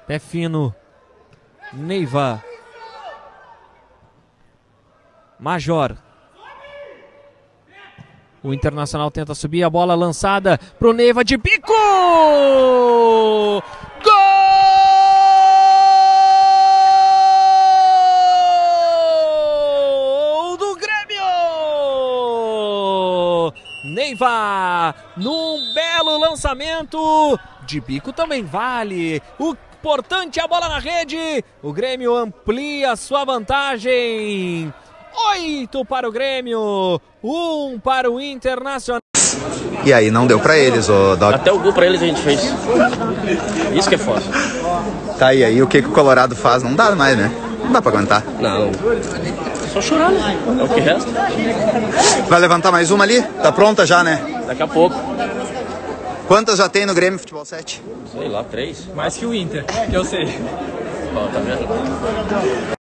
Pé fino. Neiva. Major. O Internacional tenta subir, a bola lançada pro Neiva de bico! Gol do Grêmio! Neiva, num belo lançamento, de bico também vale. O importante é a bola na rede. O Grêmio amplia sua vantagem. 8 para o Grêmio, 1 para o Internacional. E aí não deu pra eles, ô Doc. Até o gol pra eles a gente fez. Isso que é foda. Tá, e aí o que o Colorado faz? Não dá mais, né? Não dá pra aguentar. Não. Só chorar, né? É o que resta. Vai levantar mais uma ali? Tá pronta já, né? Daqui a pouco. Quantas já tem no Grêmio Futebol 7? Sei lá, 3. Mais que o Inter, que eu sei. Ó, tá vendo?